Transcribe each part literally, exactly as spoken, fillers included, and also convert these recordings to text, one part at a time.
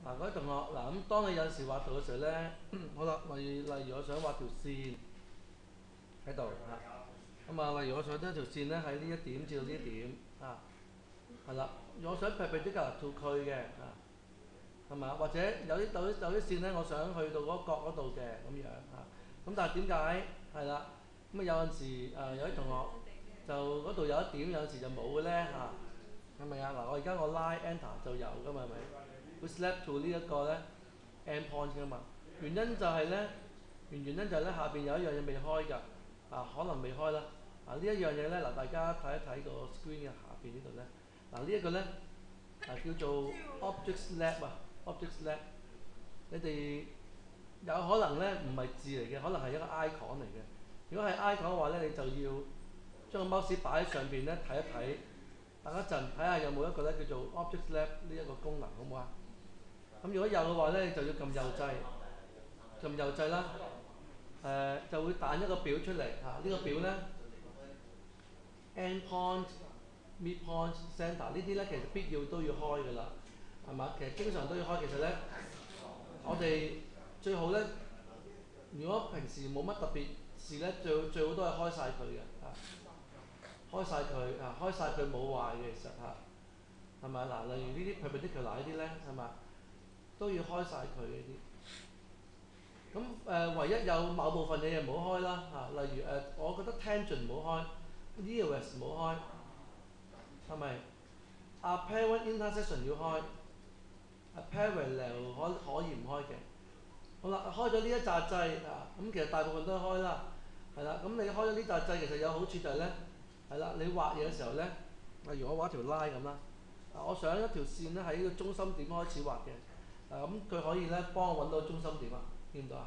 嗱，各位同學，嗱咁，當你有時畫圖嘅時候咧，好啦，例例如我想畫條線喺度嚇，咁啊，例如我想將條線咧喺呢一點至到呢一點啊，係啦，我想 perpendicular to 佢嘅啊，係嘛？或者有啲有啲有啲線咧，我想去到嗰個角嗰度嘅咁樣啊，咁但係點解係啦？咁啊有陣時誒、呃、有啲同學就嗰度有一點，有陣時就冇嘅咧嚇。係咪啊？嗱，我而家我拉 enter 就有㗎嘛，係咪？會 snap to 呢一個咧 end point 㗎嘛。原因就係咧，原原因就係咧下邊有一樣嘢未開㗎，啊可能未開啦。啊呢一樣嘢咧，嗱大家睇一睇個 screen 嘅下邊呢度咧，嗱呢一個咧啊叫做 object snap 啊 object snap。你哋有可能咧唔係字嚟嘅，可能係一個 icon 嚟嘅。如果係 icon 嘅話咧，你就要將個 mouse 擺喺上邊咧睇一睇。等一陣睇下有冇一個咧叫做 Object Snap 呢一個功能，好唔好啊？咁如果有嘅話咧，就要撳右掣，撳右掣啦。誒、呃、就會彈一個表出嚟嚇，呢、啊這個表咧 end point、mid point、center 呢啲咧其實必要都要開㗎啦，係嘛？其實經常都要開。其實咧，我哋最好咧，如果平時冇乜特別事咧，最最好都係開晒佢嘅嚇，開晒佢啊，開晒佢冇壞嘅其實嚇。係咪嗱？例如呢啲 perpendicular 呢啲咧，係嘛都要開晒佢呢啲。咁誒、呃，唯一有某部分嘢唔好開啦嚇、啊。例如誒、呃，我覺得 tangent 唔好開 ，eos 唔好開，係咪 apparent intersection 要開 ，parallel 可可以唔開嘅。好啦，開咗呢一紮掣啊，咁其實大部分都開啦，係啦。咁你開咗呢紮掣，其實有好處就係咧，係啦，你畫嘢嘅時候咧，例如我畫條 line 咁啦。啊！我想一條線咧喺呢個中心點開始畫嘅，啊咁佢可以咧幫我揾到中心點啊，見唔到啊？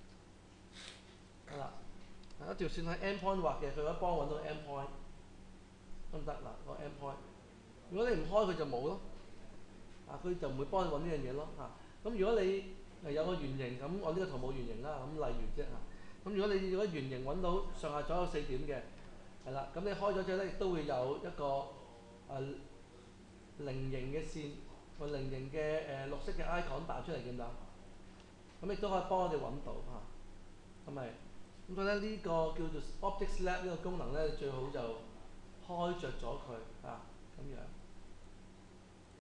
係啦，一條線喺 end point 畫嘅，佢可以幫我揾到 end point，得唔得嗱？個 end point，如果你唔開佢就冇咯，啊佢就唔會幫你揾呢樣嘢咯嚇。咁、啊、如果你誒有個圓形，咁我呢個圖冇圓形啦，咁例如啫嚇。咁、啊、如果你如果圓形揾到上下左右四點嘅，係啦，咁你開咗之後咧，亦都會有一個誒。呃菱形嘅線，個菱形嘅誒、呃、綠色嘅 icon 彈出嚟，見唔到？咁亦都可以幫我哋揾到嚇，係咪？咁所以咧呢個叫做 Object Snap 呢個功能咧，最好就開着咗佢啊，咁樣。